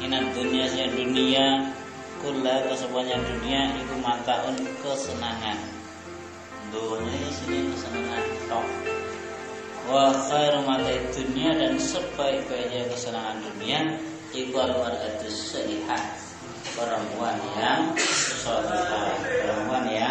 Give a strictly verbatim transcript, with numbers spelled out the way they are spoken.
Inat dunia sia dunia kula kesemuanya dunia iku mataun kesenangan. Dunia sini kesenangan tok. Wa khairu mata'i dunia dan sebaik-baiknya kesenangan dunia iku al-mar'atu salihah, perempuan yang salihah, perempuan yang